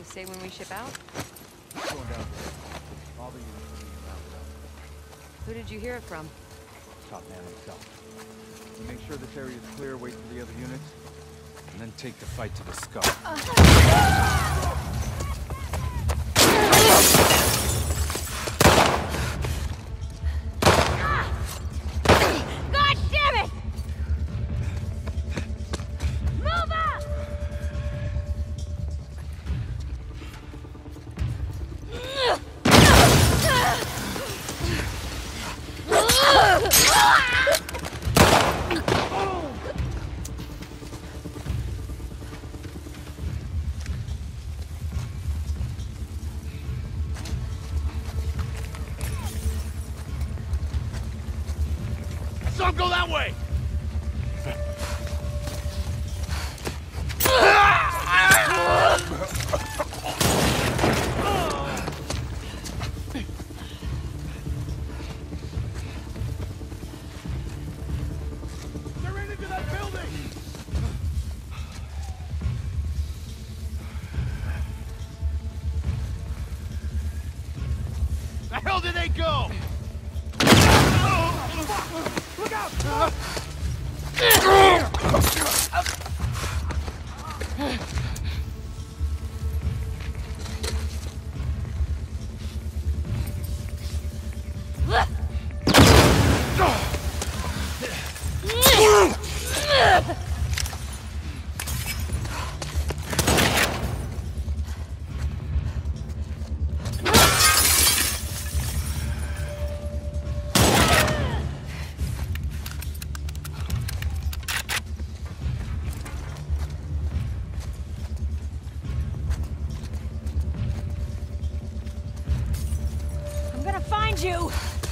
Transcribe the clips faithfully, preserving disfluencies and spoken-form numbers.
they say when we ship out? Going down there. All the units are being rounded up. Who did you hear it from? Top man himself. We make sure this area is clear, wait for the other units, and then take the fight to the skull. Uh. Don't go that way! They're in into that building! The hell did they go? Look out! You!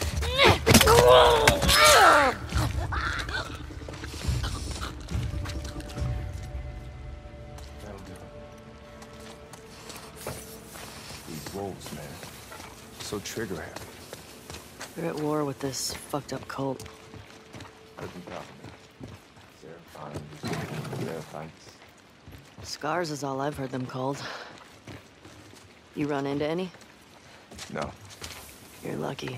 These wolves, man. So trigger happy. They're at war with this fucked up cult. What you talking about? Seraphons, Seraphites. Scars is all I've heard them called. You run into any? No. You're lucky.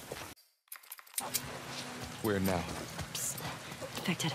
Where now? Psst. Infected.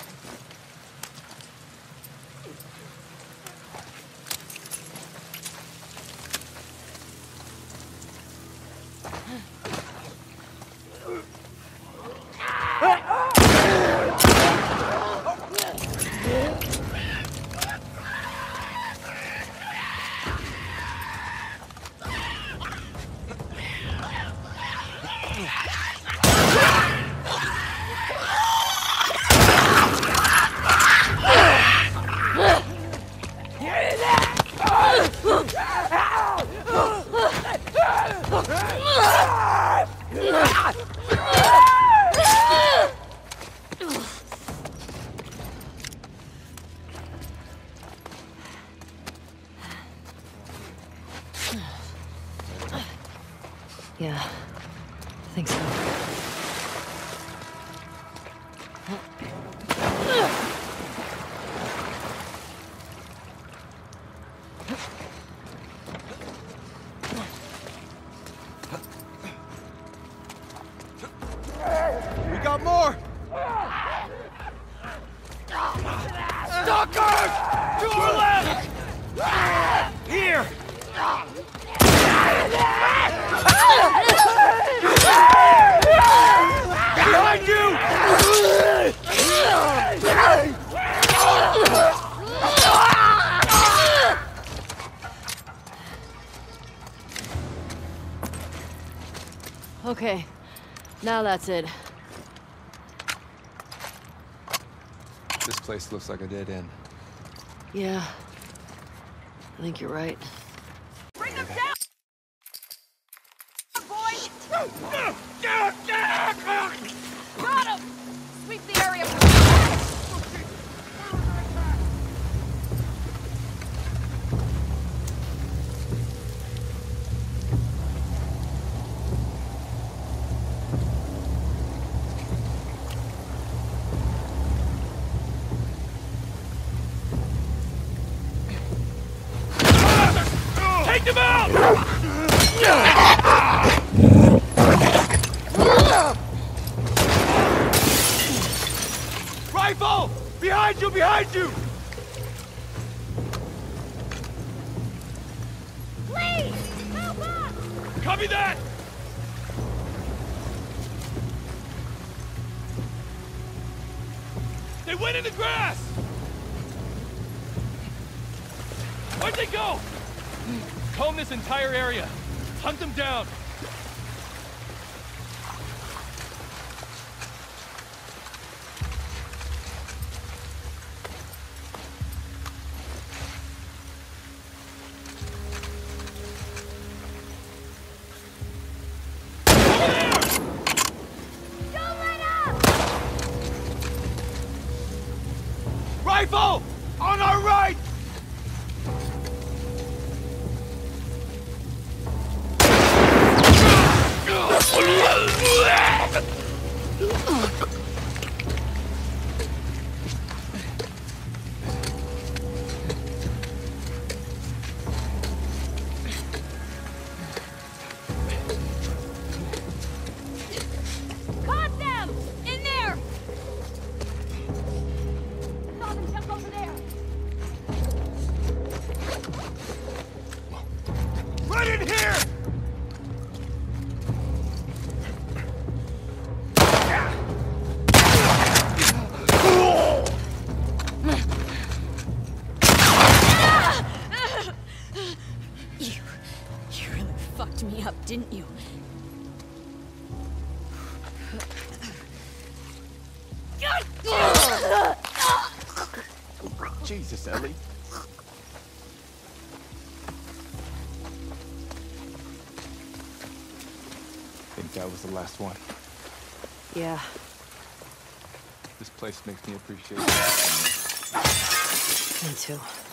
Yeah, I think so. We got more! Stalkers! To our left! Here! Behind you! Okay, now that's it. This place looks like a dead end. Yeah, I think you're right. Bring them down! Boys! Got him! Sweep the area. Knocked him out! Rifle! Behind you, behind you! Please! Help us! Copy that! They went in the grass! Where'd they go? Comb this entire area. Hunt them down. Don't let up! Rifle! On our right! Caught them! In there! Saw them jump over there! Right in here! You... you really fucked me up, didn't you? Jesus, Ellie. think that was the last one. Yeah. This place makes me appreciate it. Me too.